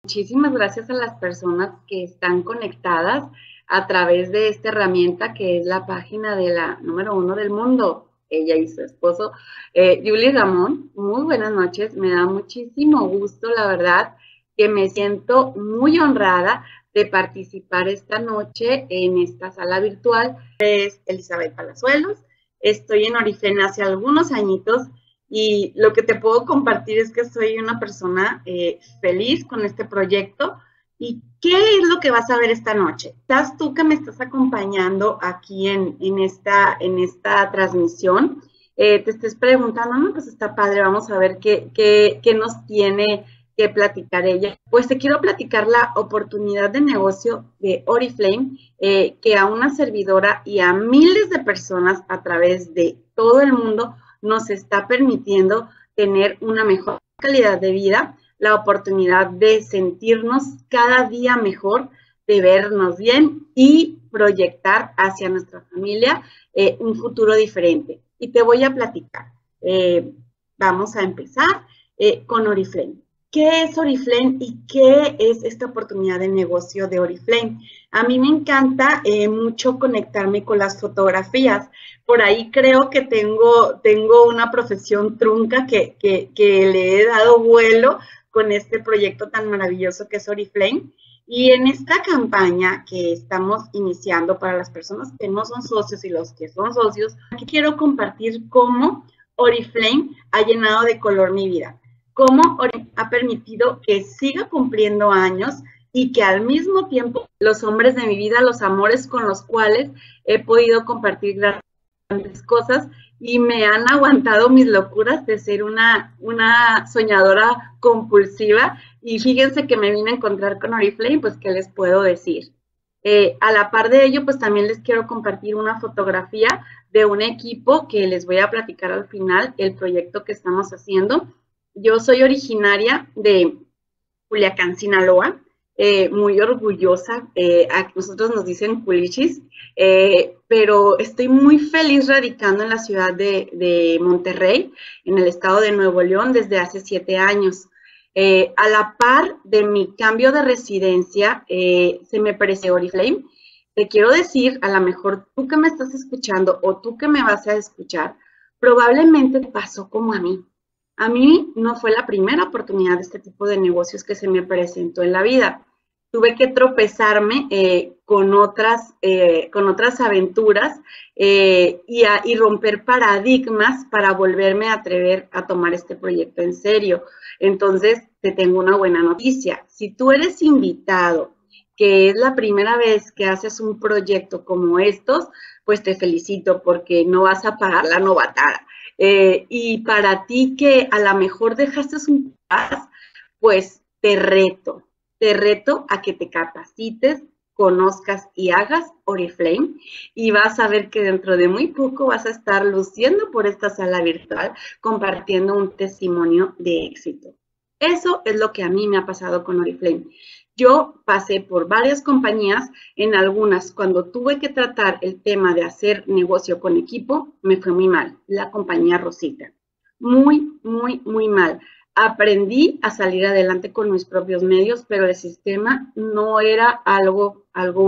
Muchísimas gracias a las personas que están conectadas a través de esta herramienta que es la página de la número 1 del mundo, ella y su esposo, Julie Ramón. Muy buenas noches, me da muchísimo gusto, la verdad, que me siento muy honrada de participar esta noche en esta sala virtual. Es Elizabeth Palazuelos, estoy en Oriflame hace algunos añitos. Y lo que te puedo compartir es que soy una persona feliz con este proyecto. ¿Y qué es lo que vas a ver esta noche? ¿Estás tú que me estás acompañando aquí en esta transmisión? Te estés preguntando, no, pues está padre, vamos a ver qué nos tiene que platicar ella. Pues te quiero platicar la oportunidad de negocio de Oriflame, que a una servidora y a miles de personas a través de todo el mundo nos está permitiendo tener una mejor calidad de vida, la oportunidad de sentirnos cada día mejor, de vernos bien y proyectar hacia nuestra familia un futuro diferente. Y te voy a platicar. Vamos a empezar con Oriflame. ¿Qué es Oriflame y qué es esta oportunidad de negocio de Oriflame? A mí me encanta mucho conectarme con las fotografías. Por ahí creo que tengo una profesión trunca que le he dado vuelo con este proyecto tan maravilloso que es Oriflame. Y en esta campaña que estamos iniciando para las personas que no son socios y los que son socios, aquí quiero compartir cómo Oriflame ha llenado de color mi vida, cómo Oriflame ha permitido que siga cumpliendo años y que al mismo tiempo los hombres de mi vida, los amores con los cuales he podido compartir grandes cosas y me han aguantado mis locuras de ser una soñadora compulsiva. Y fíjense que me vine a encontrar con Oriflame, pues, ¿qué les puedo decir? A la par de ello, pues también les quiero compartir una fotografía de un equipo que les voy a platicar al final, el proyecto que estamos haciendo. Yo soy originaria de Culiacán, Sinaloa, muy orgullosa, a nosotros nos dicen culichis, pero estoy muy feliz radicando en la ciudad de Monterrey, en el estado de Nuevo León, desde hace 7 años. A la par de mi cambio de residencia, se me apareció Oriflame. Te quiero decir, a lo mejor tú que me estás escuchando o tú que me vas a escuchar, probablemente te pasó como a mí. A mí no fue la primera oportunidad de este tipo de negocios que se me presentó en la vida. Tuve que tropezarme con otras aventuras y romper paradigmas para volverme a atrever a tomar este proyecto en serio. Entonces, te tengo una buena noticia. Si tú eres invitado, que es la primera vez que haces un proyecto como estos, pues te felicito porque no vas a pagar la novatada. Y para ti que a lo mejor dejaste un paz, pues te reto a que te capacites, conozcas y hagas Oriflame y vas a ver que dentro de muy poco vas a estar luciendo por esta sala virtual compartiendo un testimonio de éxito. Eso es lo que a mí me ha pasado con Oriflame. Yo pasé por varias compañías, en algunas cuando tuve que tratar el tema de hacer negocio con equipo, me fue muy mal, la compañía Rosita, muy, muy, muy mal. Aprendí a salir adelante con mis propios medios, pero el sistema no era algo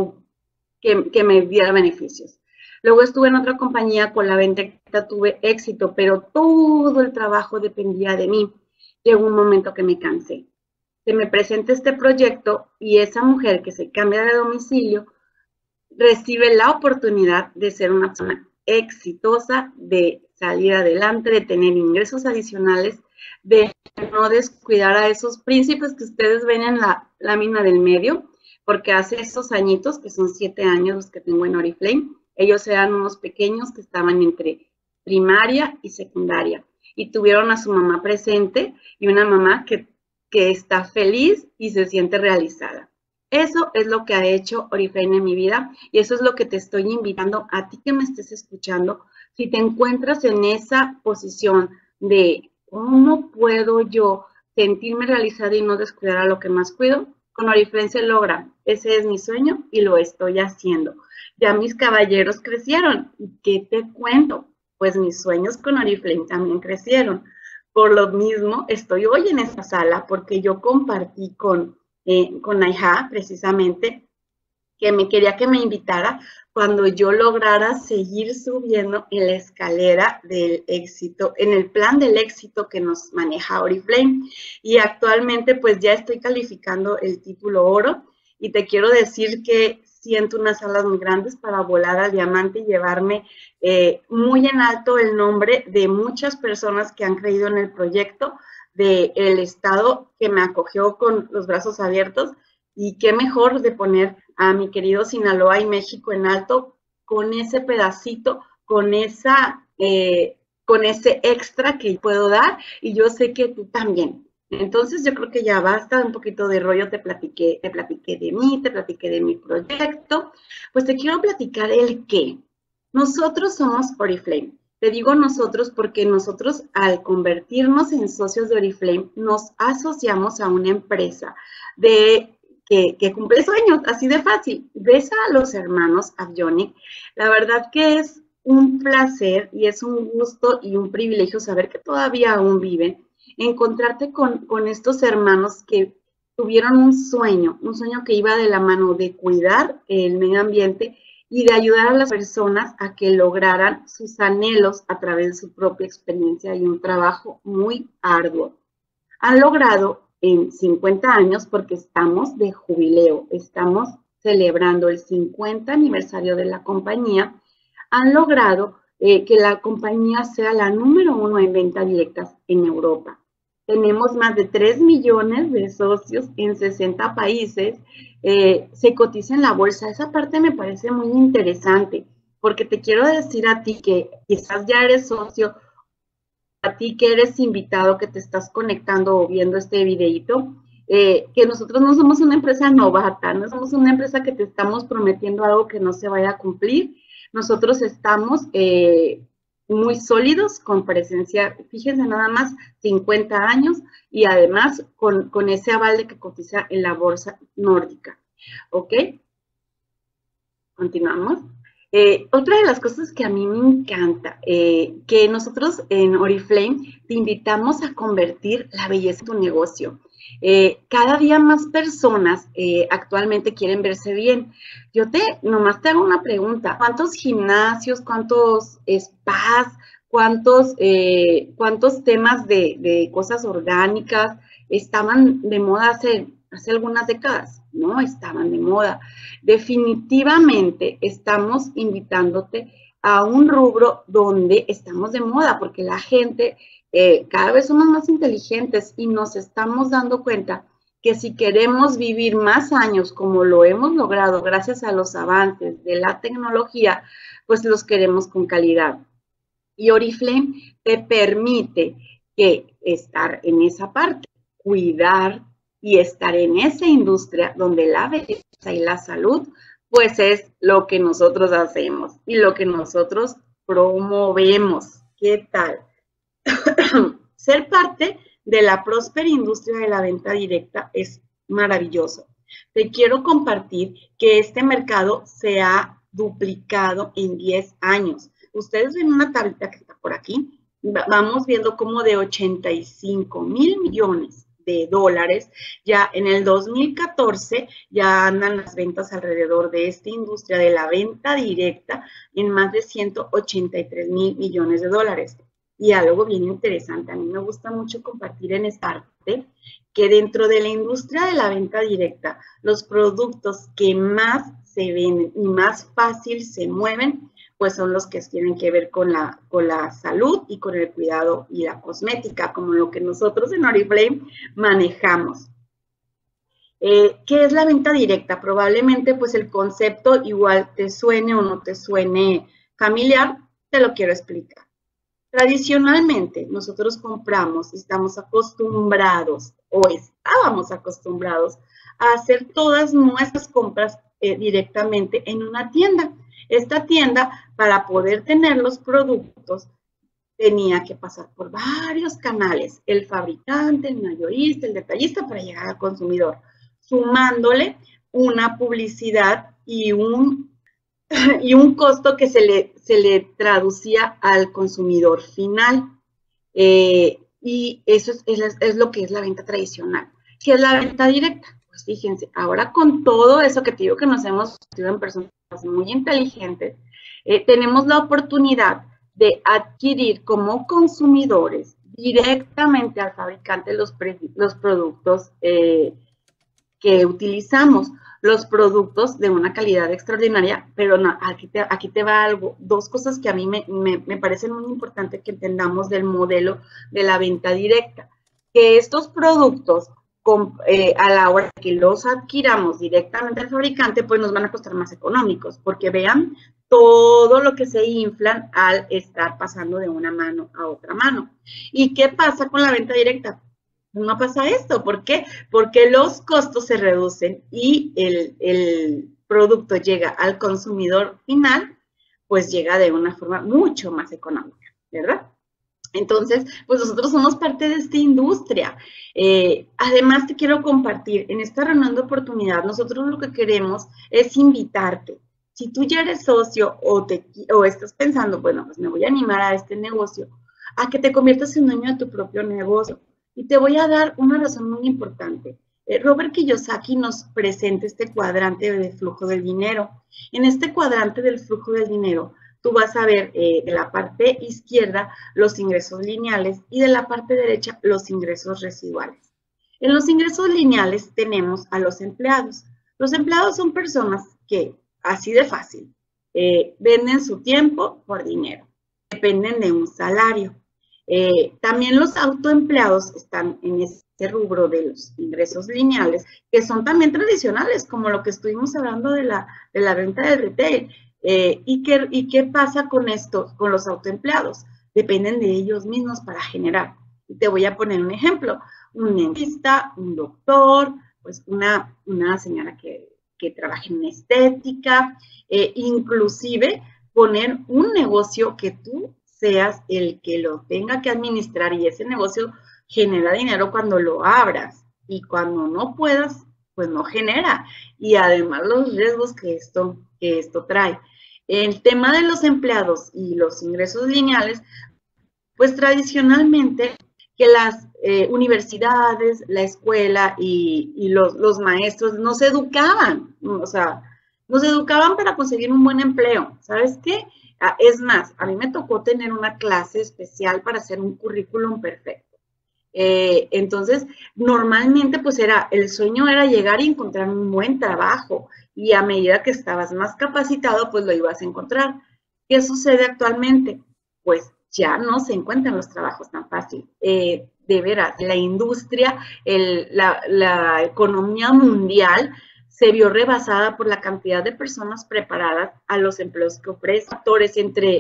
que me diera beneficios. Luego estuve en otra compañía con la venta, tuve éxito, pero todo el trabajo dependía de mí. Llegó un momento que me cansé. Se me presenta este proyecto y esa mujer que se cambia de domicilio recibe la oportunidad de ser una persona exitosa, de salir adelante, de tener ingresos adicionales, de no descuidar a esos príncipes que ustedes ven en la lámina del medio, porque hace esos añitos, que son 7 años los que tengo en Oriflame, ellos eran unos pequeños que estaban entre primaria y secundaria y tuvieron a su mamá presente y una mamá que está feliz y se siente realizada. Eso es lo que ha hecho Oriflame en mi vida y eso es lo que te estoy invitando a ti que me estés escuchando. Si te encuentras en esa posición de cómo puedo yo sentirme realizada y no descuidar a lo que más cuido, con Oriflame se logra. Ese es mi sueño y lo estoy haciendo. Ya mis caballeros crecieron. ¿Y qué te cuento? Pues mis sueños con Oriflame también crecieron. Por lo mismo, estoy hoy en esta sala porque yo compartí con con Naija, precisamente, que me quería que me invitara cuando yo lograra seguir subiendo en la escalera del éxito, en el plan del éxito que nos maneja Oriflame. Y actualmente pues ya estoy calificando el título oro y te quiero decir que siento unas alas muy grandes para volar al diamante y llevarme muy en alto el nombre de muchas personas que han creído en el proyecto, del estado que me acogió con los brazos abiertos, y qué mejor de poner a mi querido Sinaloa y México en alto con ese pedacito, con ese extra que puedo dar, y yo sé que tú también. Entonces yo creo que ya basta un poquito de rollo, te platiqué de mí, te platiqué de mi proyecto, pues te quiero platicar el qué. Nosotros somos Oriflame. Te digo nosotros porque nosotros, al convertirnos en socios de Oriflame, nos asociamos a una empresa que cumple sueños, así de fácil. Ves a los hermanos Avionic, la verdad que es un placer y es un gusto y un privilegio saber que todavía aún viven, encontrarte con estos hermanos que tuvieron un sueño que iba de la mano de cuidar el medio ambiente y de ayudar a las personas a que lograran sus anhelos a través de su propia experiencia y un trabajo muy arduo. Han logrado en 50 años, porque estamos de jubileo, estamos celebrando el 50 aniversario de la compañía, han logrado que la compañía sea la número 1 en ventas directas en Europa. Tenemos más de 3 millones de socios en 60 países, se cotiza en la bolsa. Esa parte me parece muy interesante, porque te quiero decir a ti que quizás ya eres socio, a ti que eres invitado, que te estás conectando o viendo este videito, que nosotros no somos una empresa novata, no somos una empresa que te estamos prometiendo algo que no se vaya a cumplir. Nosotros estamos muy sólidos, con presencia, fíjense nada más, 50 años, y además con ese aval de que cotiza en la bolsa nórdica. ¿Ok? Continuamos. Otra de las cosas que a mí me encanta, que nosotros en Oriflame te invitamos a convertir la belleza en tu negocio. Cada día más personas actualmente quieren verse bien. Yo nomás te hago una pregunta. ¿Cuántos gimnasios, cuántos spas, cuántos temas de cosas orgánicas estaban de moda hace algunas décadas? No estaban de moda. Definitivamente estamos invitándote a un rubro donde estamos de moda, porque la gente cada vez somos más inteligentes y nos estamos dando cuenta que si queremos vivir más años como lo hemos logrado gracias a los avances de la tecnología, pues los queremos con calidad. Y Oriflame te permite estar en esa parte, cuidar y estar en esa industria donde la belleza y la salud, pues es lo que nosotros hacemos y lo que nosotros promovemos. ¿Qué tal? Ser parte de la próspera industria de la venta directa es maravilloso. Te quiero compartir que este mercado se ha duplicado en 10 años. Ustedes ven una tablita que está por aquí. Vamos viendo como de 85,000 millones de dólares. Ya en el 2014 ya andan las ventas alrededor de esta industria de la venta directa en más de 183,000 millones de dólares. Y algo bien interesante, a mí me gusta mucho compartir en esta parte, que dentro de la industria de la venta directa, los productos que más se venden y más fácil se mueven, pues son los que tienen que ver con la salud y con el cuidado y la cosmética, como lo que nosotros en Oriflame manejamos. ¿Qué es la venta directa? Probablemente pues el concepto igual te suene o no te suene familiar, te lo quiero explicar. Tradicionalmente, nosotros compramos, estamos acostumbrados o estábamos acostumbrados a hacer todas nuestras compras directamente en una tienda. Esta tienda, para poder tener los productos, tenía que pasar por varios canales, el fabricante, el mayorista, el detallista, para llegar al consumidor, sumándole una publicidad y un costo que se le traducía al consumidor final. Y eso es lo que es la venta tradicional. ¿Qué es la venta directa? Pues fíjense, ahora con todo eso que te digo que nos hemos convertido en personas muy inteligentes, tenemos la oportunidad de adquirir como consumidores directamente al fabricante los productos que utilizamos, los productos de una calidad extraordinaria, pero no, aquí te va algo, dos cosas que a mí me parecen muy importantes que entendamos del modelo de la venta directa, que estos productos a la hora que los adquiramos directamente al fabricante, pues nos van a costar más económicos, porque vean todo lo que se inflan al estar pasando de una mano a otra mano. ¿Y qué pasa con la venta directa? No pasa esto. ¿Por qué? Porque los costos se reducen y el producto llega al consumidor final, pues llega de una forma mucho más económica, ¿verdad? Entonces, pues nosotros somos parte de esta industria. Además, te quiero compartir, en esta reunión de oportunidad, nosotros lo que queremos es invitarte. Si tú ya eres socio o estás pensando, bueno, pues me voy a animar a este negocio, a que te conviertas en dueño de tu propio negocio. Y te voy a dar una razón muy importante. Robert Kiyosaki nos presenta este cuadrante de flujo del dinero. En este cuadrante del flujo del dinero, tú vas a ver de la parte izquierda los ingresos lineales y de la parte derecha los ingresos residuales. En los ingresos lineales tenemos a los empleados. Los empleados son personas que, así de fácil, venden su tiempo por dinero, dependen de un salario. También los autoempleados están en este rubro de los ingresos lineales, que son también tradicionales, como lo que estuvimos hablando de la venta del retail. ¿Y qué pasa con esto, con los autoempleados? Dependen de ellos mismos para generar. Y te voy a poner un ejemplo. Un dentista, un doctor, pues una señora que trabaja en estética, inclusive poner un negocio que tú seas el que lo tenga que administrar y ese negocio genera dinero cuando lo abras y cuando no puedas, pues no genera. Y además los riesgos que esto trae. El tema de los empleados y los ingresos lineales, pues tradicionalmente que las universidades, la escuela y los maestros nos educaban, o sea, nos educaban para conseguir un buen empleo. ¿Sabes qué? Es más, a mí me tocó tener una clase especial para hacer un currículum perfecto. Entonces, normalmente, pues el sueño era llegar y encontrar un buen trabajo y a medida que estabas más capacitado, pues lo ibas a encontrar. ¿Qué sucede actualmente? Pues ya no se encuentran los trabajos tan fácil. De veras, la industria, la economía mundial se vio rebasada por la cantidad de personas preparadas a los empleos que ofrecen. Factores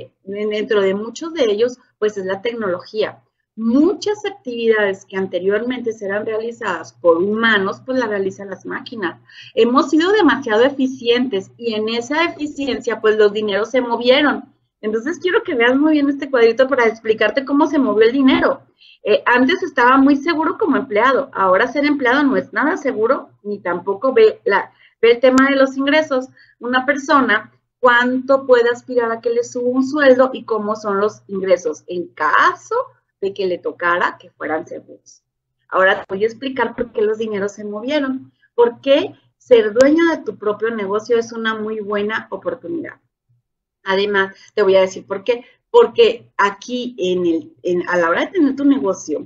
dentro de muchos de ellos, pues es la tecnología. Muchas actividades que anteriormente eran realizadas por humanos, pues las realizan las máquinas. Hemos sido demasiado eficientes y en esa eficiencia, pues los dineros se movieron. Entonces quiero que veas muy bien este cuadrito para explicarte cómo se movió el dinero. Antes estaba muy seguro como empleado, ahora ser empleado no es nada seguro, ni tampoco ve el tema de los ingresos. Una persona, cuánto puede aspirar a que le suba un sueldo y cómo son los ingresos en caso de que le tocara que fueran seguros. Ahora te voy a explicar por qué los dineros se movieron, por qué ser dueño de tu propio negocio es una muy buena oportunidad. Además, te voy a decir por qué. Porque aquí, a la hora de tener tu negocio,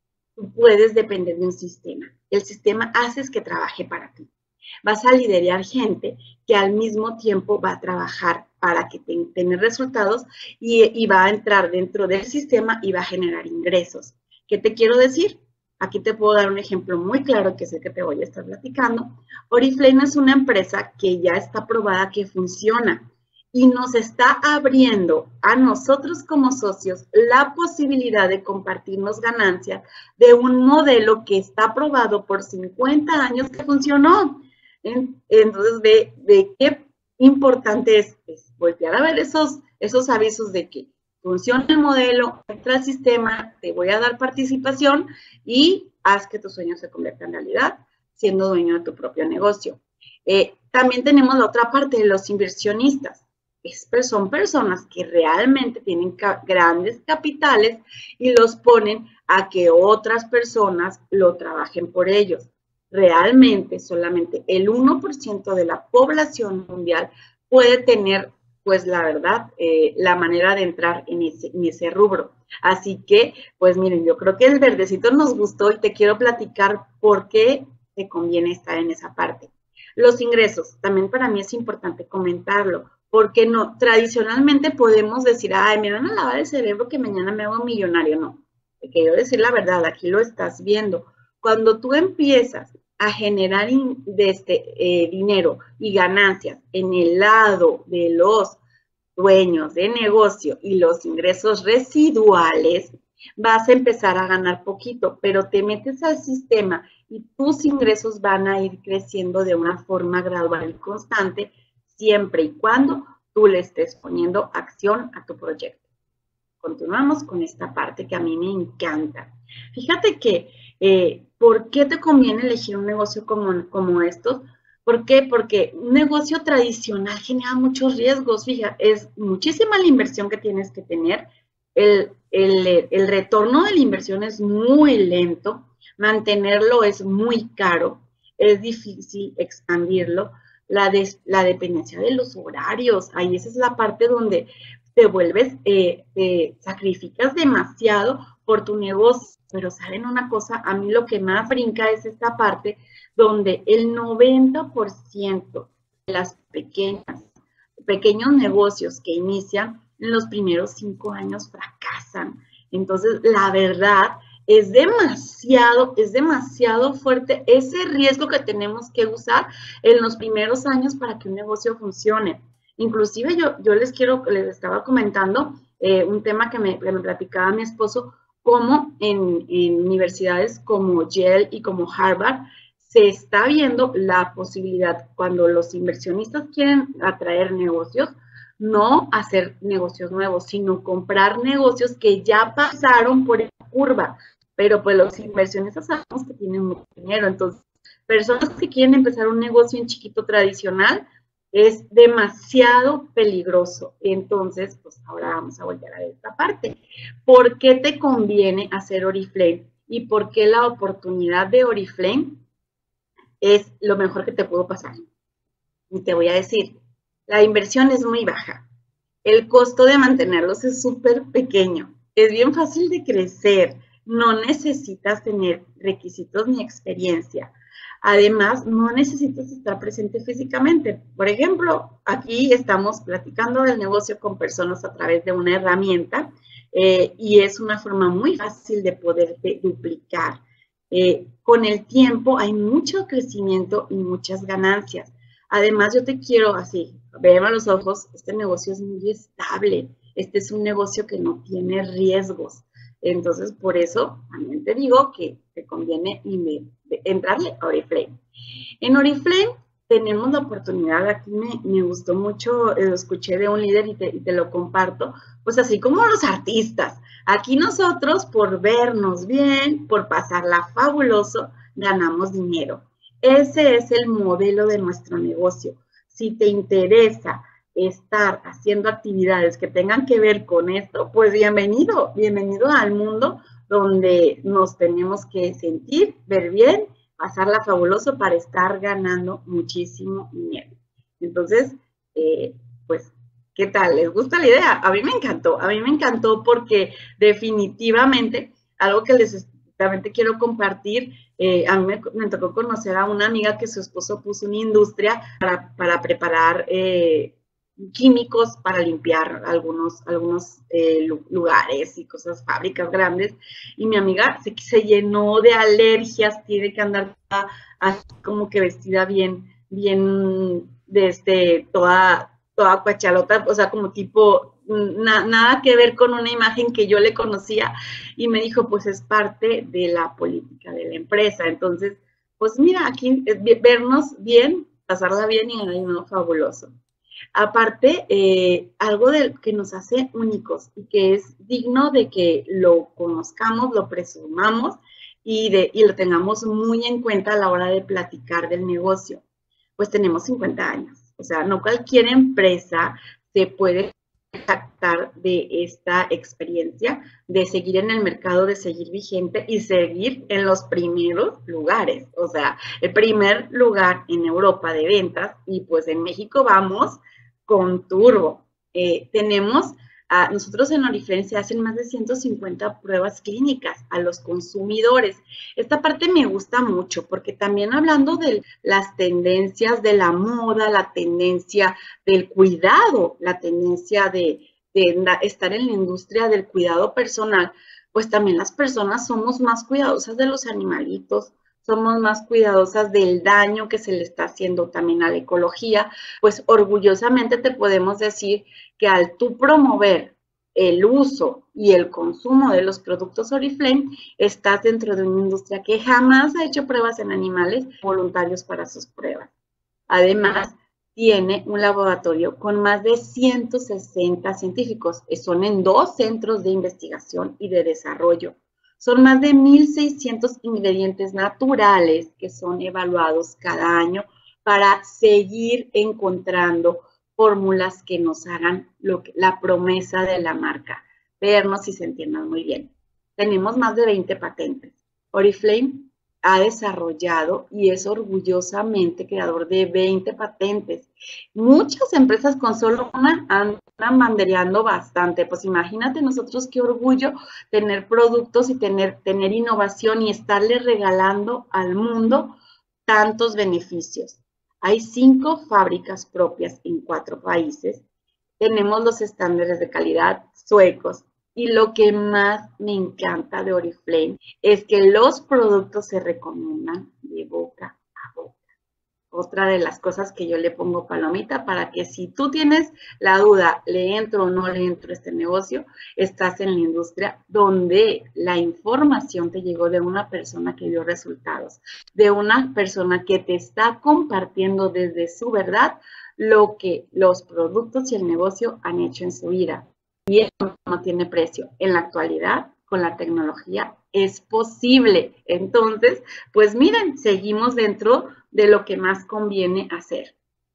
tú puedes depender de un sistema. El sistema haces que trabaje para ti. Vas a liderar gente que al mismo tiempo va a trabajar para que tener resultados y va a entrar dentro del sistema y va a generar ingresos. ¿Qué te quiero decir? Aquí te puedo dar un ejemplo muy claro que sé que te voy a estar platicando. Oriflame es una empresa que ya está probada que funciona y nos está abriendo a nosotros como socios la posibilidad de compartirnos ganancias de un modelo que está probado por 50 años que funcionó. Entonces, ve qué importante es voltear a ver esos avisos de que funciona el modelo, entra al sistema, te voy a dar participación y haz que tus sueños se conviertan en realidad, siendo dueño de tu propio negocio. También tenemos la otra parte de los inversionistas. Son personas que realmente tienen grandes capitales y los ponen a que otras personas lo trabajen por ellos. realmente solamente el 1% de la población mundial puede tener, pues la verdad, la manera de entrar en ese rubro. Así que, pues miren, yo creo que el verdecito nos gustó y te quiero platicar por qué te conviene estar en esa parte. Los ingresos, también para mí es importante comentarlo, porque no, tradicionalmente podemos decir, ay, me van a lavar el cerebro que mañana me hago millonario. No, te quiero decir la verdad, aquí lo estás viendo. Cuando tú empiezas a generar dinero y ganancias en el lado de los dueños de negocio y los ingresos residuales, vas a empezar a ganar poquito, pero te metes al sistema y tus ingresos van a ir creciendo de una forma gradual y constante, siempre y cuando tú le estés poniendo acción a tu proyecto. Continuamos con esta parte que a mí me encanta. Fíjate que, ¿por qué te conviene elegir un negocio como estos? ¿Por qué? Porque un negocio tradicional genera muchos riesgos. Fíjate, es muchísima la inversión que tienes que tener. El retorno de la inversión es muy lento. Mantenerlo es muy caro. Es difícil expandirlo. La dependencia de los horarios. Ahí esa es la parte donde te vuelves, te sacrificas demasiado por tu negocio. Pero saben una cosa, a mí lo que más brinca es esta parte donde el 90% de las pequeños negocios que inician en los primeros 5 años fracasan. Entonces, la verdad, es demasiado fuerte ese riesgo que tenemos que usar en los primeros años para que un negocio funcione. Inclusive les estaba comentando un tema que me platicaba mi esposo, como en universidades como Yale y como Harvard, se está viendo la posibilidad, cuando los inversionistas quieren atraer negocios, no hacer negocios nuevos, sino comprar negocios que ya pasaron por esa curva. Pero pues los inversionistas sabemos que tienen mucho dinero, entonces personas que quieren empezar un negocio en chiquito tradicional es demasiado peligroso. Entonces, pues ahora vamos a volver a esta parte. ¿Por qué te conviene hacer Oriflame? ¿Y por qué la oportunidad de Oriflame es lo mejor que te pudo pasar? Y te voy a decir, la inversión es muy baja. El costo de mantenerlos es súper pequeño. Es bien fácil de crecer. No necesitas tener requisitos ni experiencia. Además, no necesitas estar presente físicamente. Por ejemplo, aquí estamos platicando del negocio con personas a través de una herramienta y es una forma muy fácil de poder duplicar. Con el tiempo hay mucho crecimiento y muchas ganancias. Además, yo te quiero así, véeme a los ojos, este negocio es muy estable. Este es un negocio que no tiene riesgos. Entonces, por eso también te digo que te conviene entrarle a Oriflame. En Oriflame tenemos la oportunidad, aquí me gustó mucho, lo escuché de un líder y te lo comparto, pues así como los artistas. Aquí nosotros, por vernos bien, por pasarla fabuloso, ganamos dinero. Ese es el modelo de nuestro negocio. Si te interesa estar haciendo actividades que tengan que ver con esto, pues bienvenido al mundo donde nos tenemos que sentir, ver bien, pasarla fabuloso para estar ganando muchísimo dinero. Entonces, pues, ¿qué tal? ¿Les gusta la idea? A mí me encantó porque definitivamente algo que también te quiero compartir, a mí me tocó conocer a una amiga que su esposo puso una industria para preparar químicos para limpiar algunos lugares y cosas, fábricas grandes, y mi amiga se llenó de alergias, tiene que andar así como que vestida bien toda cuachalota, o sea, como tipo, nada que ver con una imagen que yo le conocía, y me dijo, pues es parte de la política de la empresa. Entonces, pues mira, aquí vernos bien, pasarla bien y ganar dinero fabuloso. Aparte, algo que nos hace únicos y que es digno de que lo conozcamos, lo presumamos y lo tengamos muy en cuenta a la hora de platicar del negocio. Pues tenemos 50 años. O sea, no cualquier empresa se puede jactar de esta experiencia, de seguir en el mercado, de seguir vigente y seguir en los primeros lugares. O sea, el primer lugar en Europa de ventas y pues en México vamos con turbo. Tenemos nosotros en Oriflame se hacen más de 150 pruebas clínicas a los consumidores. Esta parte me gusta mucho porque también hablando de las tendencias de la moda, la tendencia del cuidado, la tendencia de estar en la industria del cuidado personal, pues también las personas somos más cuidadosas de los animalitos, somos más cuidadosas del daño que se le está haciendo también a la ecología, pues orgullosamente te podemos decir que al tú promover el uso y el consumo de los productos Oriflame, estás dentro de una industria que jamás ha hecho pruebas en animales voluntarios para sus pruebas. Además, tiene un laboratorio con más de 160 científicos. Son en 2 centros de investigación y de desarrollo. Son más de 1,600 ingredientes naturales que son evaluados cada año para seguir encontrando fórmulas que nos hagan la promesa de la marca, vernos y sentirnos muy bien. Tenemos más de 20 patentes. Oriflame ha desarrollado y es orgullosamente creador de 20 patentes. Muchas empresas con solo una andan bandereando bastante. Pues imagínate nosotros qué orgullo tener productos y tener innovación y estarle regalando al mundo tantos beneficios. Hay 5 fábricas propias en 4 países. Tenemos los estándares de calidad suecos. Y lo que más me encanta de Oriflame es que los productos se recomiendan de boca a boca. Otra de las cosas que yo le pongo palomita para que si tú tienes la duda, ¿le entro o no le entro a este negocio? Estás en la industria donde la información te llegó de una persona que dio resultados, de una persona que te está compartiendo desde su verdad lo que los productos y el negocio han hecho en su vida. Y eso no tiene precio. En la actualidad, con la tecnología, es posible. Entonces, pues miren, seguimos dentro de lo que más conviene hacer.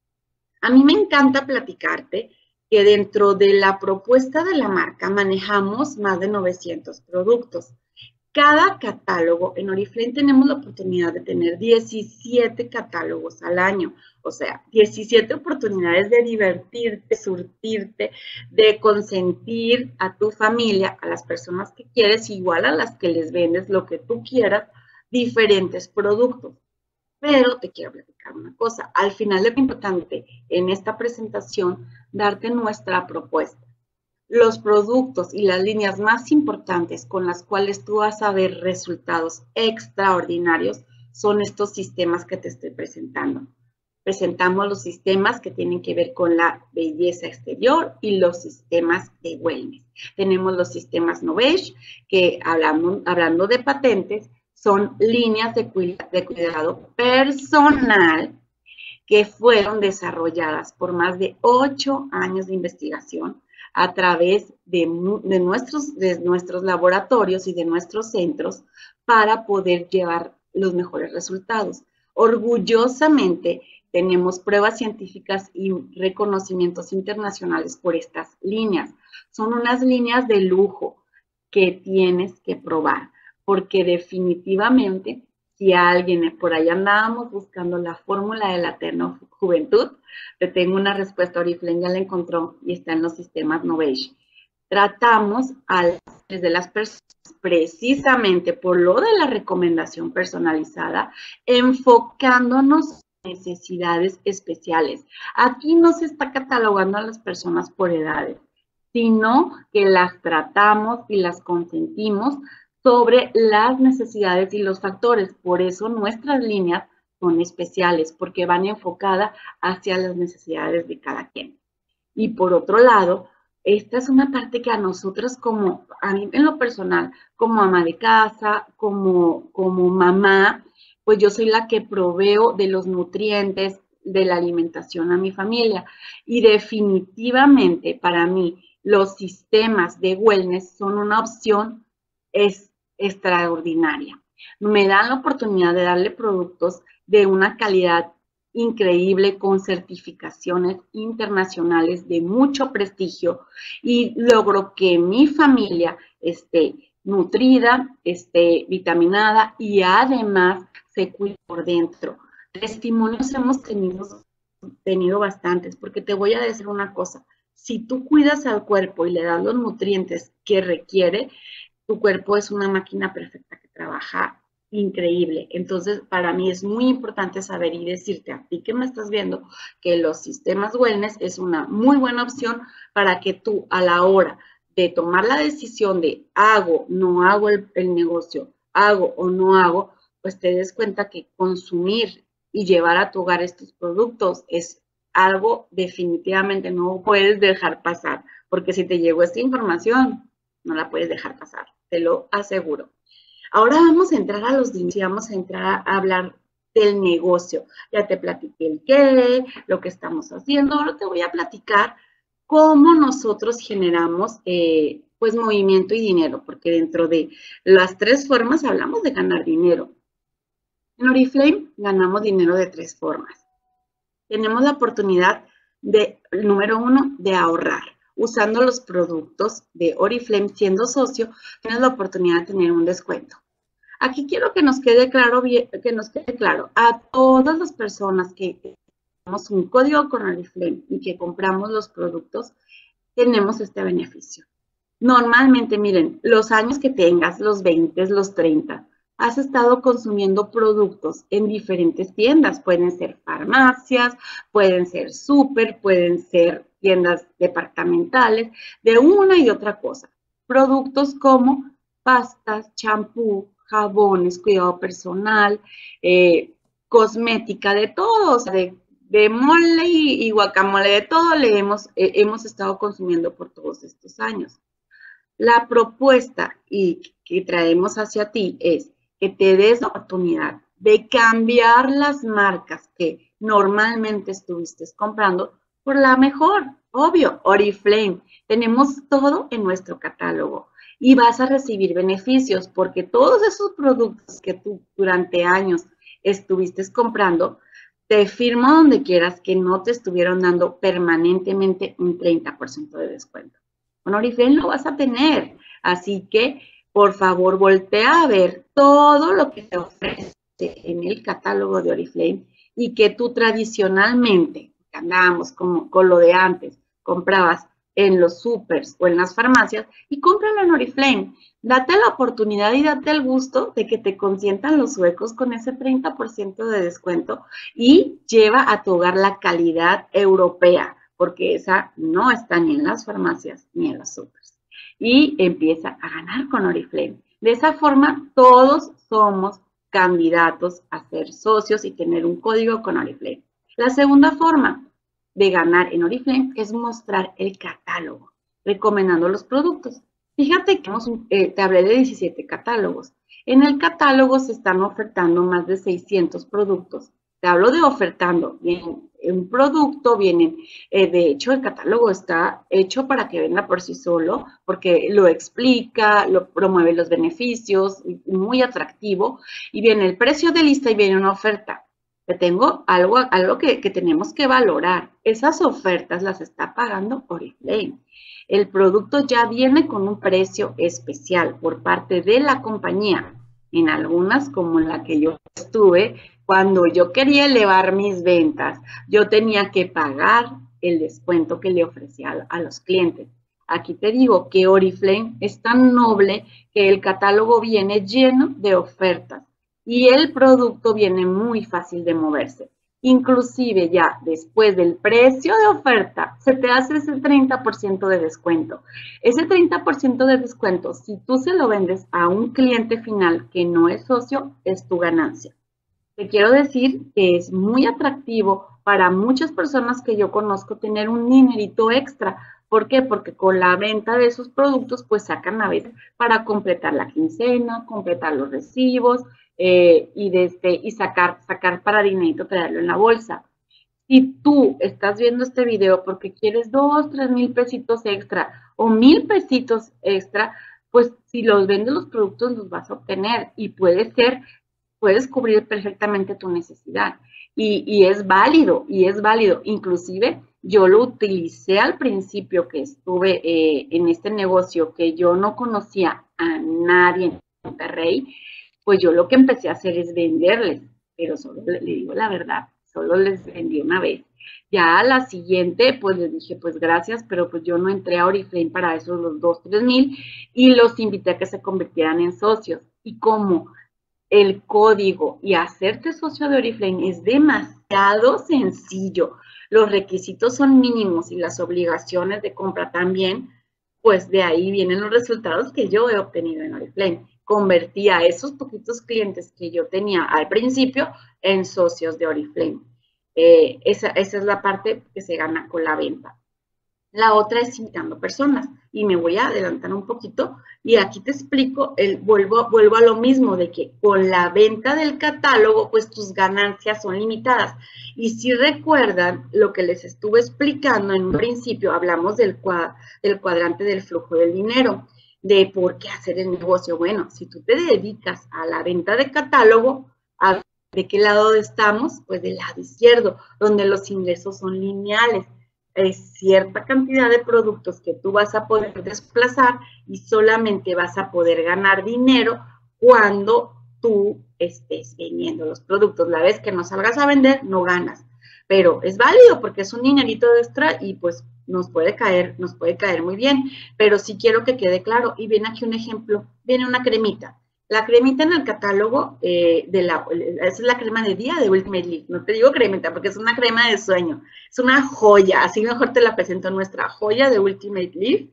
A mí me encanta platicarte que dentro de la propuesta de la marca manejamos más de 900 productos. Cada catálogo, en Oriflame tenemos la oportunidad de tener 17 catálogos al año, o sea, 17 oportunidades de divertirte, surtirte, de consentir a tu familia, a las personas que quieres, igual a las que les vendes lo que tú quieras, diferentes productos. Pero te quiero platicar una cosa, al final es importante en esta presentación darte nuestra propuesta. Los productos y las líneas más importantes con las cuales tú vas a ver resultados extraordinarios son estos sistemas que te estoy presentando. Presentamos los sistemas que tienen que ver con la belleza exterior y los sistemas de wellness. Tenemos los sistemas Novage, que hablando de patentes, son líneas de cuidado personal que fueron desarrolladas por más de 8 años de investigación a través de nuestros laboratorios y de nuestros centros para poder llevar los mejores resultados. Orgullosamente tenemos pruebas científicas y reconocimientos internacionales por estas líneas. Son unas líneas de lujo que tienes que probar, porque definitivamente si alguien por ahí andábamos buscando la fórmula de la eterna juventud, te tengo una respuesta. Oriflame ya la encontró y está en los sistemas Novage. Tratamos desde las personas precisamente por lo de la recomendación personalizada, enfocándonos en necesidades especiales. Aquí no se está catalogando a las personas por edades, sino que las tratamos y las consentimos sobre las necesidades y los factores. Por eso nuestras líneas son especiales, porque van enfocadas hacia las necesidades de cada quien. Y por otro lado, esta es una parte que a nosotros a mí en lo personal, como ama de casa, como mamá, pues yo soy la que proveo de los nutrientes, de la alimentación a mi familia. Y definitivamente para mí los sistemas de wellness son una opción extraordinaria. Me dan la oportunidad de darle productos de una calidad increíble con certificaciones internacionales de mucho prestigio y logro que mi familia esté nutrida, esté vitaminada y además se cuide por dentro. Testimonios hemos tenido bastantes, porque te voy a decir una cosa, si tú cuidas al cuerpo y le das los nutrientes que requiere, tu cuerpo es una máquina perfecta que trabaja increíble. Entonces, para mí es muy importante saber y decirte a ti que me estás viendo que los sistemas wellness es una muy buena opción para que tú a la hora de tomar la decisión de hago, no hago el negocio, hago o no hago, pues te des cuenta que consumir y llevar a tu hogar estos productos es algo definitivamente no puedes dejar pasar, porque si te llegó esta información, no la puedes dejar pasar, te lo aseguro. Ahora vamos a entrar a los dineros y vamos a entrar a hablar del negocio. Ya te platiqué el qué, lo que estamos haciendo. Ahora te voy a platicar cómo nosotros generamos pues movimiento y dinero, porque dentro de las tres formas hablamos de ganar dinero. En Oriflame ganamos dinero de tres formas. Tenemos la oportunidad de, número uno, de ahorrar. Usando los productos de Oriflame, siendo socio, tienes la oportunidad de tener un descuento. Aquí quiero que nos quede claro, a todas las personas que tenemos un código con Oriflame y que compramos los productos, tenemos este beneficio. Normalmente, miren, los años que tengas, los 20, los 30, has estado consumiendo productos en diferentes tiendas. Pueden ser farmacias, pueden ser súper, pueden ser tiendas departamentales, de una y de otra cosa. Productos como pastas, champú, jabones, cuidado personal, cosmética, de todos, de mole y guacamole, de todo le hemos estado consumiendo por todos estos años. La propuesta que traemos hacia ti es que te des la oportunidad de cambiar las marcas que normalmente estuviste comprando por la mejor, obvio, Oriflame. Tenemos todo en nuestro catálogo y vas a recibir beneficios porque todos esos productos que tú durante años estuviste comprando, te firmo donde quieras que no te estuvieron dando permanentemente un 30% de descuento. Con Oriflame lo vas a tener, así que por favor voltea a ver todo lo que te ofrece en el catálogo de Oriflame y que tú tradicionalmente, que andábamos con lo de antes, comprabas en los supers o en las farmacias y cómpralo en Oriflame. Date la oportunidad y date el gusto de que te consientan los suecos con ese 30% de descuento y lleva a tu hogar la calidad europea, porque esa no está ni en las farmacias ni en los supers. Y empieza a ganar con Oriflame. De esa forma, todos somos candidatos a ser socios y tener un código con Oriflame. La segunda forma de ganar en Oriflame es mostrar el catálogo, recomendando los productos. Fíjate que te hablé de 17 catálogos. En el catálogo se están ofertando más de 600 productos. Te hablo de ofertando, bien, un producto, vienen, de hecho el catálogo está hecho para que venga por sí solo, porque lo explica, lo promueve los beneficios, muy atractivo, y viene el precio de lista y viene una oferta. Te tengo algo que tenemos que valorar. Esas ofertas las está pagando Oriflame. El producto ya viene con un precio especial por parte de la compañía. En algunas, como en la que yo estuve, cuando yo quería elevar mis ventas, yo tenía que pagar el descuento que le ofrecía a los clientes. Aquí te digo que Oriflame es tan noble que el catálogo viene lleno de ofertas y el producto viene muy fácil de moverse. Inclusive ya después del precio de oferta, se te hace ese 30% de descuento. Ese 30% de descuento, si tú se lo vendes a un cliente final que no es socio, es tu ganancia. Te quiero decir que es muy atractivo para muchas personas que yo conozco tener un dinerito extra. ¿Por qué? Porque con la venta de esos productos, pues sacan a veces para completar la quincena, completar los recibos y sacar para dinerito, traerlo en la bolsa. Si tú estás viendo este video porque quieres 2, 3 mil pesitos extra o 1,000 pesitos extra, pues si los vendes los productos los vas a obtener y puede ser puedes cubrir perfectamente tu necesidad. Y es válido, y es válido. Inclusive yo lo utilicé al principio que estuve en este negocio, que yo no conocía a nadie en Monterrey, pues yo lo que empecé a hacer es venderles, pero solo le digo la verdad, solo les vendí una vez. Ya a la siguiente, pues les dije, pues gracias, pero pues yo no entré a Oriflame para esos los 2, 3 mil y los invité a que se convirtieran en socios. Y como el código y hacerte socio de Oriflame es demasiado sencillo, los requisitos son mínimos y las obligaciones de compra también, pues de ahí vienen los resultados que yo he obtenido en Oriflame. Convertí a esos poquitos clientes que yo tenía al principio en socios de Oriflame. Esa es la parte que se gana con la venta. La otra es invitando personas. Y me voy a adelantar un poquito y aquí te explico, vuelvo a lo mismo, de que con la venta del catálogo, pues tus ganancias son limitadas. Y si recuerdan lo que les estuve explicando en un principio, hablamos del cuadrante del flujo del dinero, de por qué hacer el negocio. Bueno, si tú te dedicas a la venta de catálogo, ¿de qué lado estamos? Pues del lado izquierdo, donde los ingresos son lineales. Es cierta cantidad de productos que tú vas a poder desplazar y solamente vas a poder ganar dinero cuando tú estés vendiendo los productos. La vez que no salgas a vender, no ganas. Pero es válido porque es un dinerito extra y pues nos puede caer muy bien. Pero sí quiero que quede claro. Y viene aquí un ejemplo. Viene una cremita. La cremita en el catálogo, esa es la crema de día de Ultimate Leaf. No te digo cremita porque es una crema de sueño. Es una joya, así mejor te la presento, nuestra joya de Ultimate Leaf,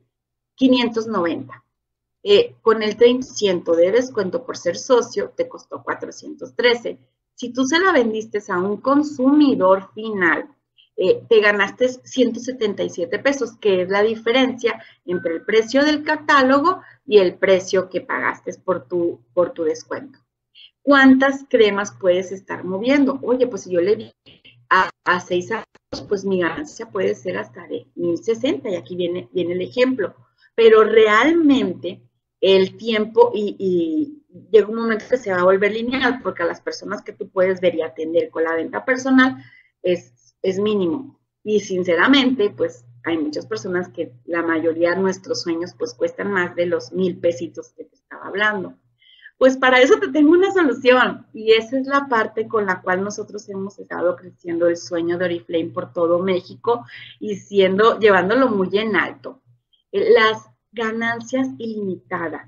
590. Con el 30% de descuento por ser socio, te costó 413. Si tú se la vendiste a un consumidor final, te ganaste 177 pesos, que es la diferencia entre el precio del catálogo y el precio que pagaste por tu descuento. ¿Cuántas cremas puedes estar moviendo? Oye, pues si yo le di a 6 años, pues mi ganancia puede ser hasta de 1060 y aquí viene el ejemplo. Pero realmente el tiempo y llega un momento que se va a volver lineal porque a las personas que tú puedes ver y atender con la venta personal es mínimo. Y sinceramente, pues hay muchas personas que la mayoría de nuestros sueños pues cuestan más de los 1000 pesitos que te estaba hablando. Pues para eso te tengo una solución y esa es la parte con la cual nosotros hemos estado creciendo el sueño de Oriflame por todo México y llevándolo muy en alto. Las ganancias ilimitadas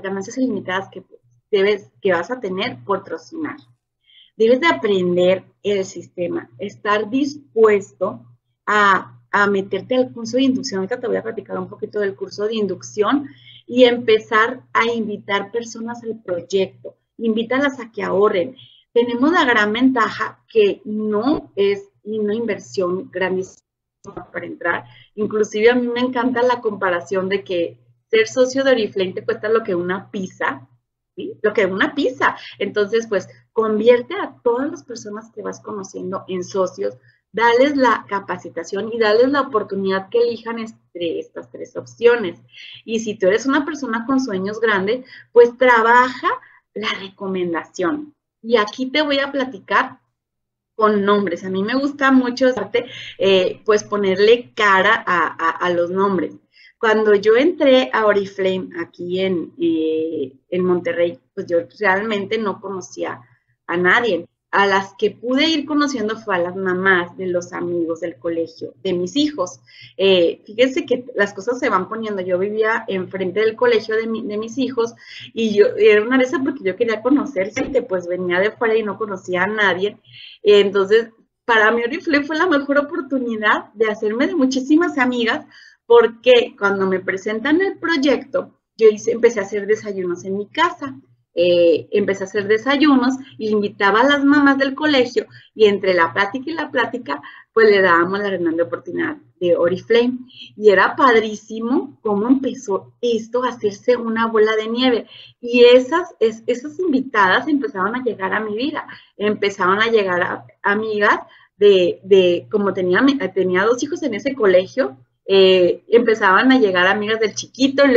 que vas a tener por patrocinar. Debes de aprender el sistema, estar dispuesto a meterte al curso de inducción. Ahorita te voy a platicar un poquito del curso de inducción y empezar a invitar personas al proyecto. Invítalas a que ahorren. Tenemos la gran ventaja que no es una inversión grandísima para entrar. Inclusive a mí me encanta la comparación de que ser socio de Oriflame te cuesta lo que una pizza, ¿sí? Lo que una pizza. Entonces, pues, convierte a todas las personas que vas conociendo en socios, dales la capacitación y dales la oportunidad que elijan entre estas 3 opciones. Y si tú eres una persona con sueños grandes, pues trabaja la recomendación. Y aquí te voy a platicar con nombres. A mí me gusta mucho pues ponerle cara a los nombres. Cuando yo entré a Oriflame aquí en Monterrey, pues yo realmente no conocía a nadie. A las que pude ir conociendo fue a las mamás de los amigos del colegio, de mis hijos. Fíjense que las cosas se van poniendo. Yo vivía enfrente del colegio de mis hijos y yo era una risa porque yo quería conocer gente, pues venía de fuera y no conocía a nadie. Entonces, para mí Oriflame fue la mejor oportunidad de hacerme de muchísimas amigas porque cuando me presentan el proyecto, yo empecé a hacer desayunos en mi casa. Empecé a hacer desayunos y invitaba a las mamás del colegio y entre la plática y la plática pues le dábamos la gran oportunidad de Oriflame y era padrísimo cómo empezó esto a hacerse una bola de nieve y esas invitadas empezaron a llegar a mi vida, empezaron a llegar a amigas como tenía 2 hijos en ese colegio, empezaban a llegar amigas del chiquito y luego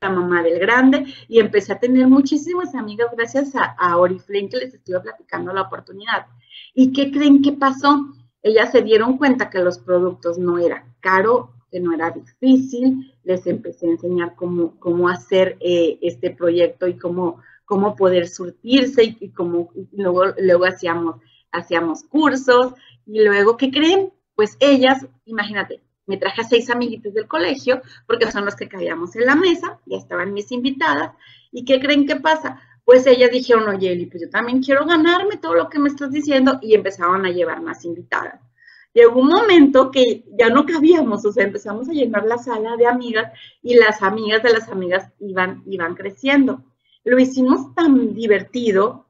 la mamá del grande, y empecé a tener muchísimas amigas gracias a Oriflame, que les estuve platicando la oportunidad. ¿Y qué creen que pasó? Ellas se dieron cuenta que los productos no eran caros, que no era difícil, les empecé a enseñar cómo hacer este proyecto y cómo poder surtirse, y luego hacíamos cursos, y luego, ¿qué creen? Pues ellas, imagínate, me traje a 6 amiguitos del colegio, porque son los que caíamos en la mesa, ya estaban mis invitadas, ¿y qué creen que pasa? Pues ellas dijeron, oye, Eli, pues yo también quiero ganarme todo lo que me estás diciendo, y empezaron a llevar más invitadas. Llegó un momento que ya no cabíamos, o sea, empezamos a llenar la sala de amigas, y las amigas de las amigas iban creciendo. Lo hicimos tan divertido,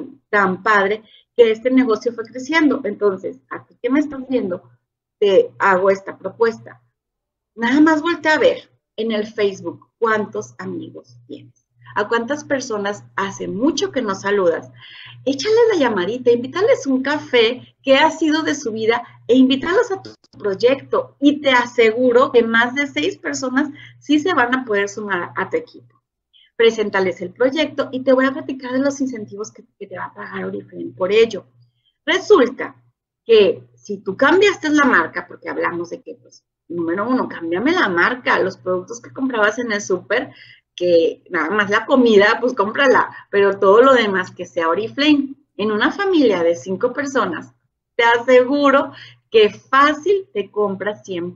tan padre, que este negocio fue creciendo. Entonces, aquí que me estás viendo, te hago esta propuesta. Nada más voltea a ver en el Facebook cuántos amigos tienes. A cuántas personas hace mucho que no saludas. Échales la llamadita, invítales un café que ha sido de su vida, e invítalos a tu proyecto, y te aseguro que más de 6 personas sí se van a poder sumar a tu equipo. Preséntales el proyecto y te voy a platicar de los incentivos que te va a pagar Oriflame por ello. Resulta que si tú cambiaste la marca, porque hablamos de que, pues, número 1, cámbiame la marca, los productos que comprabas en el súper, que nada más la comida, pues cómprala, pero todo lo demás que sea Oriflame. En una familia de 5 personas, te aseguro que fácil te compras 100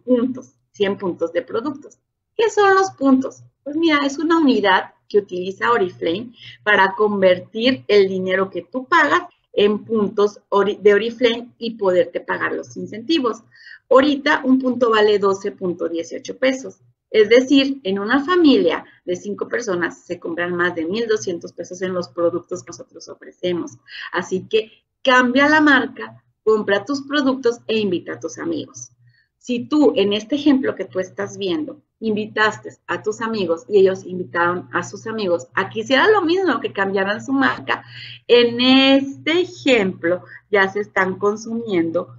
puntos de productos. ¿Qué son los puntos? Pues mira, es una unidad que utiliza Oriflame para convertir el dinero que tú pagas en puntos de Oriflame y poderte pagar los incentivos. Ahorita un punto vale 12.18 pesos. Es decir, en una familia de 5 personas se compran más de 1,200 pesos en los productos que nosotros ofrecemos. Así que cambia la marca, compra tus productos e invita a tus amigos. Si tú, en este ejemplo que tú estás viendo, invitaste a tus amigos y ellos invitaron a sus amigos a que hicieran lo mismo, que cambiaran su marca, en este ejemplo ya se están consumiendo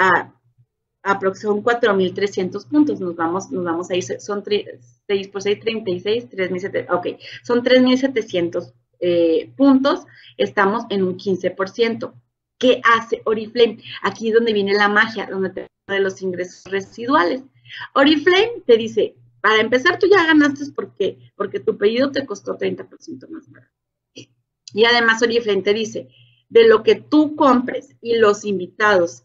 aproximadamente 4,300 puntos. Nos vamos a ir, son 6 por 6, 36, 3,700, ok, son 3,700 puntos, estamos en un 15%. ¿Qué hace Oriflame? Aquí es donde viene la magia, donde te habla de los ingresos residuales. Oriflame te dice, para empezar, tú ya ganaste porque tu pedido te costó 30% más barato. Y además Oriflame te dice, de lo que tú compres y los invitados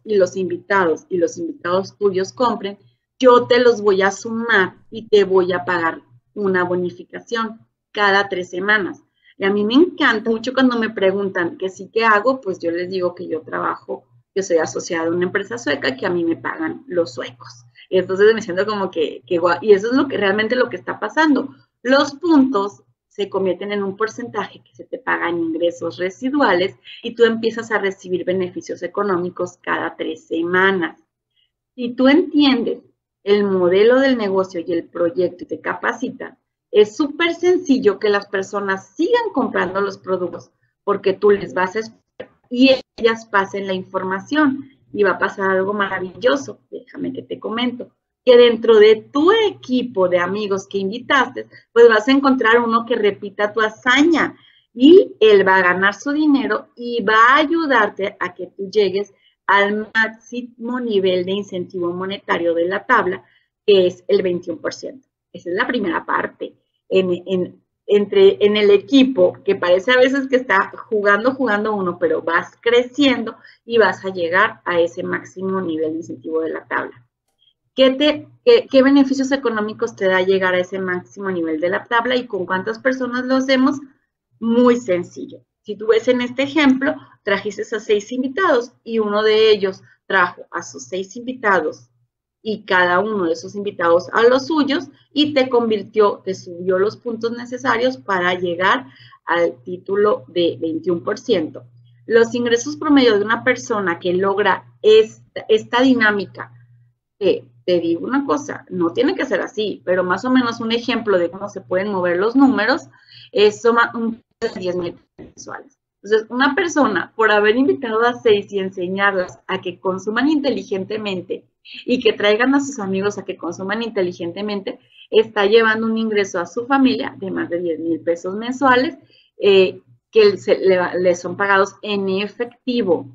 tuyos compren, yo te los voy a sumar y te voy a pagar una bonificación cada 3 semanas. Y a mí me encanta mucho cuando me preguntan que sí, ¿qué hago? Pues yo les digo que yo soy asociada a una empresa sueca, que a mí me pagan los suecos. Y entonces me siento como que y eso es realmente lo que está pasando. Los puntos se convierten en un porcentaje que se te paga en ingresos residuales y tú empiezas a recibir beneficios económicos cada 3 semanas. Si tú entiendes el modelo del negocio y el proyecto y te capacitas, es súper sencillo que las personas sigan comprando los productos porque tú les vas a explicar y ellas pasen la información. Y va a pasar algo maravilloso, déjame que te comento, que dentro de tu equipo de amigos que invitaste, pues vas a encontrar uno que repita tu hazaña y él va a ganar su dinero y va a ayudarte a que tú llegues al máximo nivel de incentivo monetario de la tabla, que es el 21%. Esa es la primera parte. En el equipo, que parece a veces que está jugando uno, pero vas creciendo y vas a llegar a ese máximo nivel de incentivo de la tabla. ¿Qué beneficios económicos te da llegar a ese máximo nivel de la tabla y con cuántas personas lo hacemos? Muy sencillo. Si tú ves en este ejemplo, trajiste a 6 invitados y uno de ellos trajo a sus 6 invitados y cada uno de esos invitados a los suyos y te subió los puntos necesarios para llegar al título de 21%. Los ingresos promedio de una persona que logra esta dinámica, te digo una cosa, no tiene que ser así, pero más o menos un ejemplo de cómo se pueden mover los números es un 10,000 mensuales. Entonces, una persona, por haber invitado a 6 y enseñarlas a que consuman inteligentemente y que traigan a sus amigos a que consuman inteligentemente, está llevando un ingreso a su familia de más de 10,000 pesos mensuales, que le son pagados en efectivo,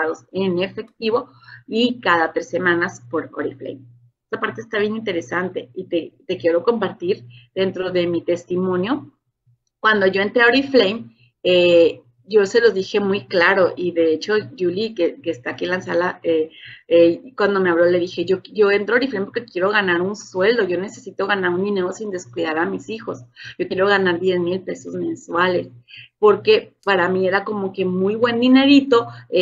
y cada 3 semanas por Oriflame. Esta parte está bien interesante y te quiero compartir dentro de mi testimonio. Cuando yo entré a Oriflame, yo se los dije muy claro, y de hecho Julie, que está aquí en la sala, cuando me habló le dije, yo entro a Oriflame porque quiero ganar un sueldo, yo necesito ganar un dinero sin descuidar a mis hijos, yo quiero ganar 10,000 pesos mensuales, porque para mí era como que muy buen dinerito,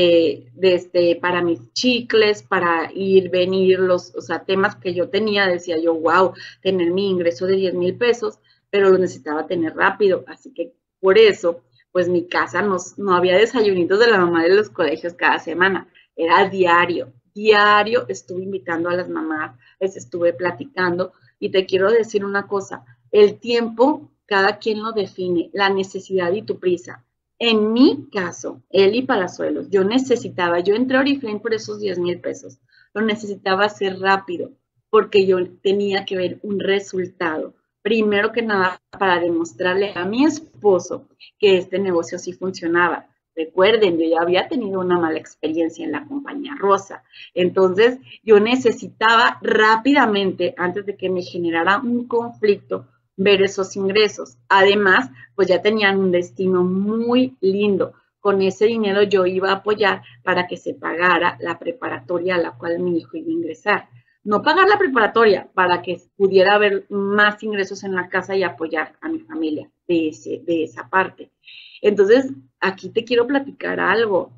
para mis chicles, para ir, venir, o sea, temas que yo tenía, decía yo, wow, tener mi ingreso de 10,000 pesos, pero lo necesitaba tener rápido, así que por eso, pues mi casa no había desayunitos de la mamá de los colegios cada semana, era diario estuve invitando a las mamás, les estuve platicando, y te quiero decir una cosa, el tiempo cada quien lo define, la necesidad y tu prisa. En mi caso, Eli Palazuelos, yo entré a Oriflame por esos 10,000 pesos, lo necesitaba hacer rápido, porque yo tenía que ver un resultado. Primero que nada, para demostrarle a mi esposo que este negocio sí funcionaba. Recuerden, yo ya había tenido una mala experiencia en la compañía Rosa. Entonces, yo necesitaba rápidamente, antes de que me generara un conflicto, ver esos ingresos. Además, pues ya tenían un destino muy lindo. Con ese dinero yo iba a apoyar para que se pagara la preparatoria a la cual mi hijo iba a ingresar. No pagar la preparatoria, para que pudiera haber más ingresos en la casa y apoyar a mi familia de esa parte. Entonces, aquí te quiero platicar algo.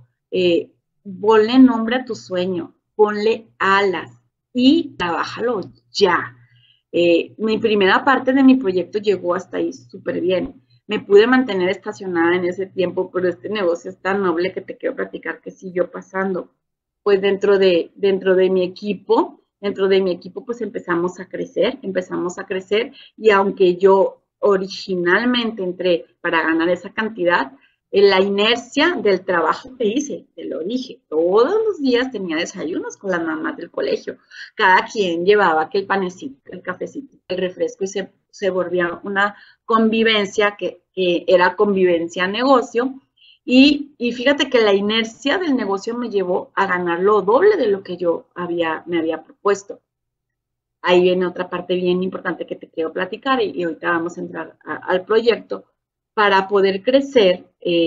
Ponle nombre a tu sueño, ponle alas y trabájalo ya. Mi primera parte de mi proyecto llegó hasta ahí súper bien. Me pude mantener estacionada en ese tiempo, pero este negocio es tan noble que te quiero platicar que siguió pasando. Pues dentro de mi equipo, pues empezamos a crecer, y aunque yo originalmente entré para ganar esa cantidad, en la inercia del trabajo que hice, te lo dije, todos los días tenía desayunos con las mamás del colegio, cada quien llevaba aquel panecito, el cafecito, el refresco, y se volvía una convivencia que era convivencia negocio. Y fíjate que la inercia del negocio me llevó a ganar lo doble de lo que yo me había propuesto. Ahí viene otra parte bien importante que te quiero platicar, y ahorita vamos a entrar al proyecto para poder crecer.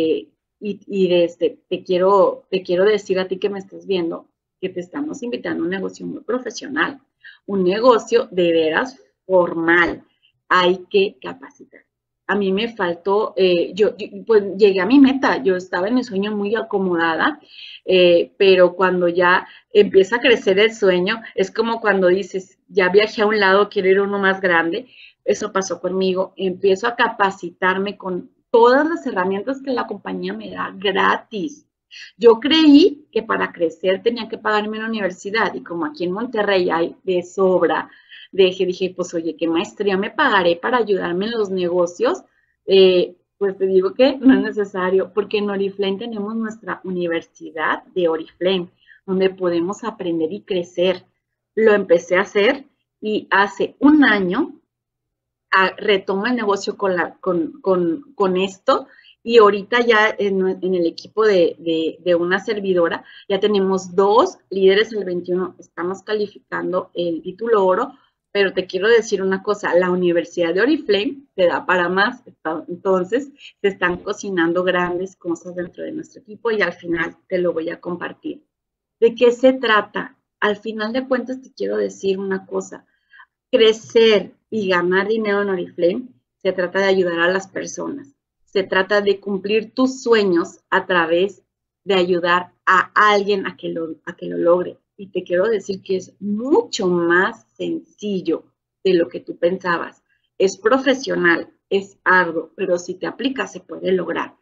Te quiero decir a ti que me estás viendo que te estamos invitando a un negocio muy profesional, un negocio de veras formal. Hay que capacitar. A mí me faltó, pues llegué a mi meta, yo estaba en mi sueño muy acomodada, pero cuando ya empieza a crecer el sueño, es como cuando dices, ya viajé a un lado, quiero ir a uno más grande. Eso pasó conmigo, empiezo a capacitarme con todas las herramientas que la compañía me da gratis. Yo creí que para crecer tenía que pagarme una universidad, y como aquí en Monterrey hay de sobra, dije, pues oye, ¿qué maestría me pagaré para ayudarme en los negocios? Pues te digo que no es necesario, porque en Oriflame tenemos nuestra universidad de Oriflame, donde podemos aprender y crecer. Lo empecé a hacer, y hace un año retomo el negocio con esto, y ahorita ya en el equipo de una servidora ya tenemos 2 líderes el 21, estamos calificando el título oro, pero te quiero decir una cosa, la Universidad de Oriflame te da para más. Entonces se están cocinando grandes cosas dentro de nuestro equipo, y al final te lo voy a compartir. ¿De qué se trata? Al final de cuentas te quiero decir una cosa, crecer y ganar dinero en Oriflame se trata de ayudar a las personas, se trata de cumplir tus sueños a través de ayudar a alguien a que lo logre. Y te quiero decir que es mucho más sencillo de lo que tú pensabas. Es profesional, es arduo, pero si te aplicas se puede lograr.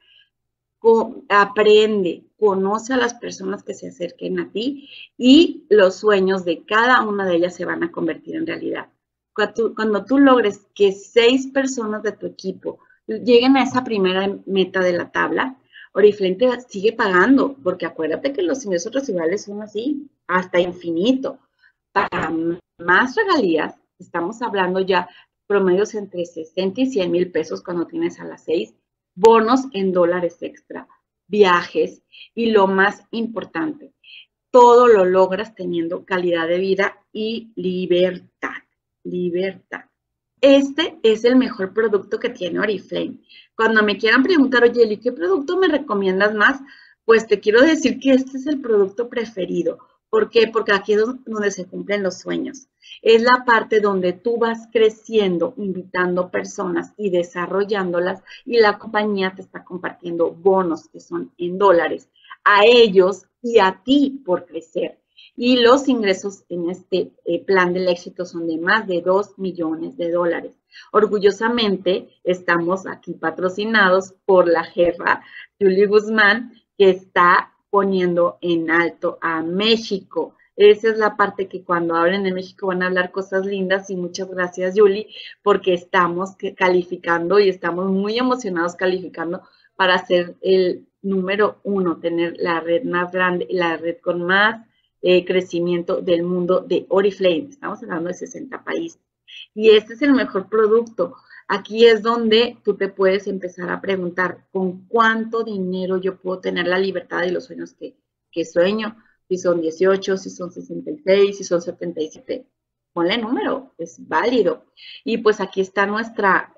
Aprende, conoce a las personas que se acerquen a ti, y los sueños de cada una de ellas se van a convertir en realidad. Cuando tú logres que 6 personas de tu equipo lleguen a esa primera meta de la tabla, Oriflame te sigue pagando, porque acuérdate que los ingresos residuales son así, hasta infinito. Para más regalías, estamos hablando ya promedios entre 60 y 100 mil pesos cuando tienes a las 6, bonos en dólares extra, viajes y lo más importante, todo lo logras teniendo calidad de vida y libertad. Libertad. Este es el mejor producto que tiene Oriflame. Cuando me quieran preguntar, oye, Eli, ¿qué producto me recomiendas más? Pues te quiero decir que este es el producto preferido. ¿Por qué? Porque aquí es donde se cumplen los sueños. Es la parte donde tú vas creciendo, invitando personas y desarrollándolas, y la compañía te está compartiendo bonos que son en dólares a ellos y a ti por crecer. Y los ingresos en este plan del éxito son de más de 2 millones de dólares. Orgullosamente estamos aquí patrocinados por la jefa Julie Guzmán, que está poniendo en alto a México. Esa es la parte que cuando hablen de México van a hablar cosas lindas, y muchas gracias, Julie, porque estamos calificando y estamos muy emocionados calificando para ser el número 1, tener la red más grande, la red con más crecimiento del mundo de Oriflame. Estamos hablando de 60 países. Y este es el mejor producto. Aquí es donde tú te puedes empezar a preguntar con cuánto dinero yo puedo tener la libertad y los sueños que sueño. Si son 18, si son 66, si son 77. Ponle número, es válido. Y pues aquí está nuestra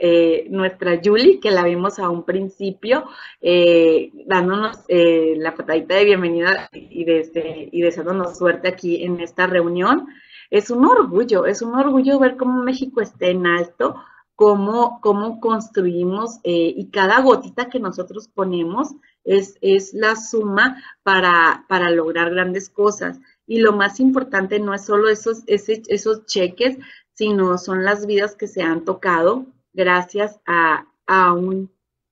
Julie, que la vimos a un principio, dándonos la patadita de bienvenida y deseándonos suerte aquí en esta reunión. Es un orgullo ver cómo México está en alto, cómo construimos, y cada gotita que nosotros ponemos es la suma para lograr grandes cosas. Y lo más importante no es solo esos cheques, sino son las vidas que se han tocado gracias a un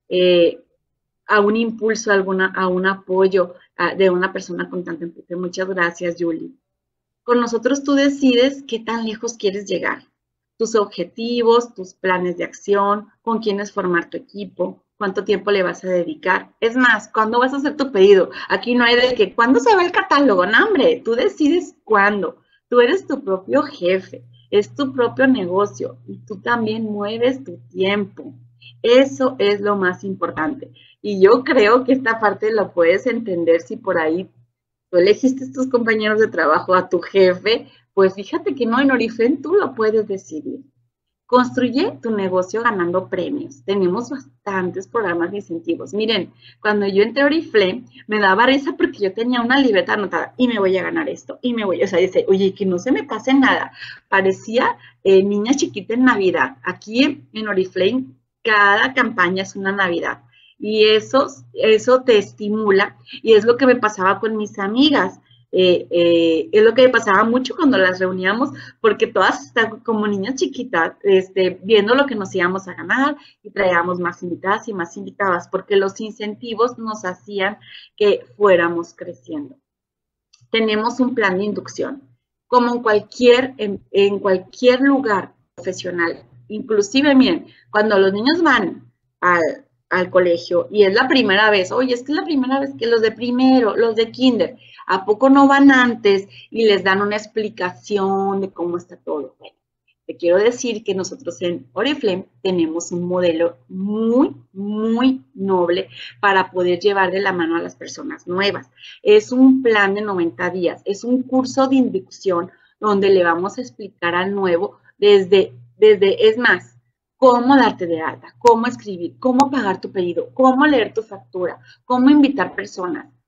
impulso, a un apoyo de una persona con tanto empuje. Muchas gracias, Julie. Con nosotros tú decides qué tan lejos quieres llegar, tus objetivos, tus planes de acción, con quiénes formar tu equipo, cuánto tiempo le vas a dedicar. Es más, ¿cuándo vas a hacer tu pedido? Aquí no hay de que, ¿cuándo se va el catálogo? No, hombre, tú decides cuándo. Tú eres tu propio jefe, es tu propio negocio y tú también mueves tu tiempo. Eso es lo más importante. Y yo creo que esta parte la puedes entender si por ahí tú elegiste a tus compañeros de trabajo, a tu jefe, pues fíjate que no, en Oriflame tú lo puedes decidir. Construye tu negocio ganando premios. Tenemos bastantes programas de incentivos. Miren, cuando yo entré a Oriflame, me daba risa porque yo tenía una libreta anotada y me voy a ganar esto, y me voy, o sea, dice, oye, que no se me pase nada. Parecía niña chiquita en Navidad. Aquí en Oriflame, cada campaña es una Navidad. Y eso te estimula, y es lo que me pasaba con mis amigas. Es lo que me pasaba mucho cuando las reuníamos, porque todas estaban como niñas chiquitas, viendo lo que nos íbamos a ganar, y traíamos más invitadas y más invitadas, porque los incentivos nos hacían que fuéramos creciendo. Tenemos un plan de inducción, como en cualquier lugar profesional. Inclusive, miren, cuando los niños van al colegio y es la primera vez, oye, es que es la primera vez que los de primero, los de kinder, ¿a poco no van antes y les dan una explicación de cómo está todo? Bueno, te quiero decir que nosotros en Oriflame tenemos un modelo muy, muy noble para poder llevar de la mano a las personas nuevas. Es un plan de 90 días, es un curso de inducción donde le vamos a explicar al nuevo es más, cómo darte de alta, cómo escribir, cómo pagar tu pedido, cómo leer tu factura, cómo invitar personas.